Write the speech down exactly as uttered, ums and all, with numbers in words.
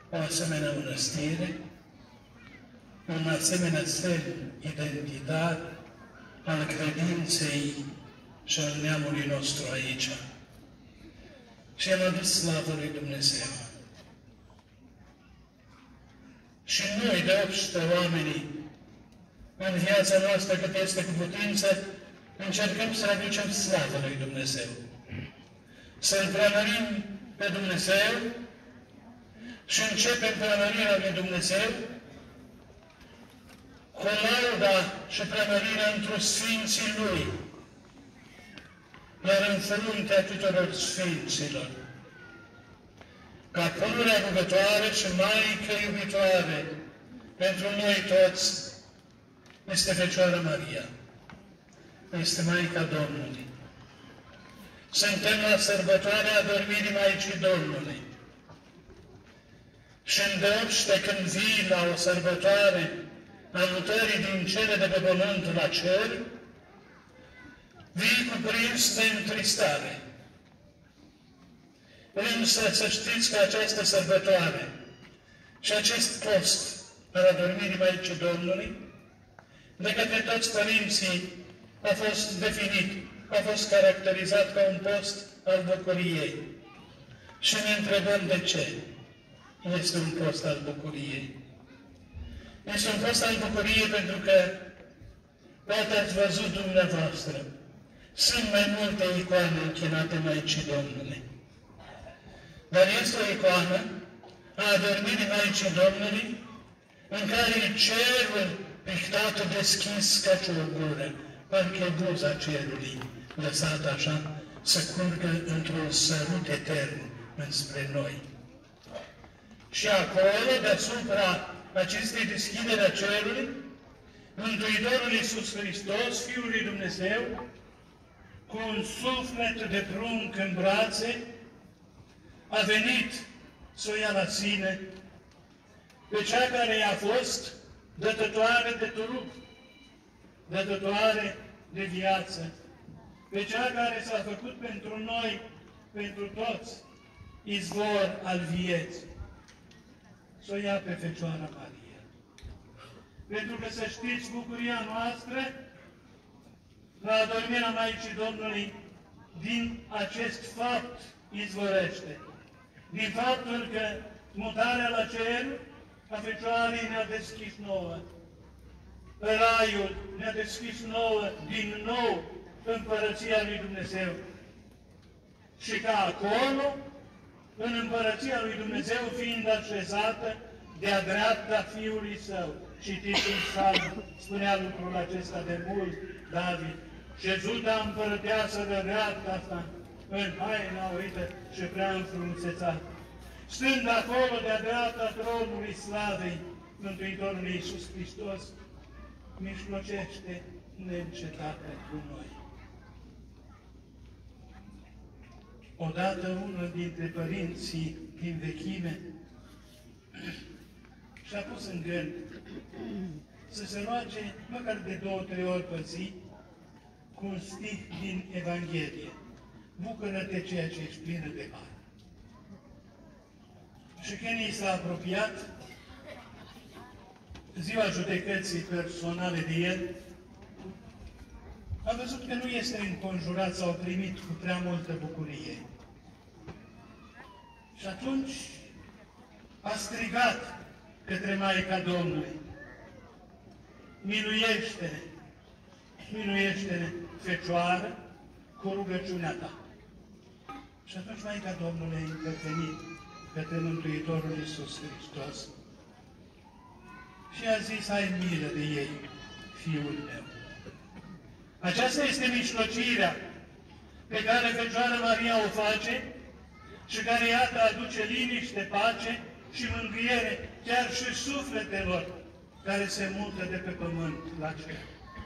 o asemenea mănăstire, un asemenea semn identitar al credinței și al neamului nostru aici. Și am adus slavă lui Dumnezeu. Și noi, de obște oamenii, în viața noastră, cât este cu putință, încercăm să aducem slavă lui Dumnezeu. Să-L preamărim pe Dumnezeu și începem preamărirea lui Dumnezeu cu lauda și preamărirea într-o Sfinții Lui, iar în fruntea tuturor Sfinților. Ca pururea rugătoare și Maică iubitoare pentru noi toți este Fecioara Maria, este Maica Domnului. Suntem la sărbătoarea adormirii Maicii Domnului. Și îndeopște când vii la o sărbătoare a mutării din cele de pe pământ la cer, vii cuprins de întristare. Însă să știți că această sărbătoare și acest post al adormirii Maicii Domnului, de către toți părinții, a fost definit, a fost caracterizat ca un post al bucuriei. Și ne întrebăm de ce este un post al bucuriei. Este un post al bucuriei pentru că, poate ați văzut dumneavoastră, sunt mai multe icoane închinate Maicii Domnului. Dar este o icoană a adormirii Maicii Domnului, în care e cerul pictat deschis ca și o gură, parcă e buza cerului, lăsată așa, să curgă într-un sărut etern înspre noi. Și acolo, deasupra acestei deschideri a cerului, Mântuitorul Iisus Hristos, Fiul lui Dumnezeu, cu un suflet de prunc în brațe, a venit să o ia la sine pe cea care i-a fost dătătoare de turup, dătătoare de viață, pe cea care s-a făcut pentru noi, pentru toți, izvor al vieții. Să o ia pe Fecioara Maria. Pentru că, să știți, bucuria noastră la adormirea Maicii Domnului din acest fapt izvorăște. Din faptul că mutarea la cer a Fecioarei ne-a deschis nouă. Raiul ne-a deschis nouă, din nou, Împărăția lui Dumnezeu. Și ca acolo, în Împărăția lui Dumnezeu, fiind așezată de-a dreapta Fiului Său. Citiți în Psalm, spunea lucrul acesta de mult, David. Șezuta împărăteasă de dreapta asta, în haina uită și prea înfrumusețată. Stând acolo de-a dreapta tronului slavei, Mântuitorului Iisus Hristos mijlocește neîncetat pentru noi. Odată unul dintre părinții din vechime și-a pus în gând să se roage măcar de două, trei ori pe zi cu un stih din Evanghelie. Bucură-te ceea ce ești plină de har. Și când i s-a apropiat ziua judecății personale de el, a văzut că nu este înconjurat sau primit cu prea multă bucurie. Și atunci a strigat către Maica Domnului: miluiește-ne, miluiește-ne, Fecioară, cu rugăciunea ta. Și atunci Maica Domnului a intervenit către Mântuitorul Iisus Hristos și a zis: ai milă de ei, Fiul meu. Aceasta este mijlocirea pe care Fecioara Maria o face și care, iată, aduce liniște, pace și mângâiere chiar și sufletelor care se mută de pe pământ la cer.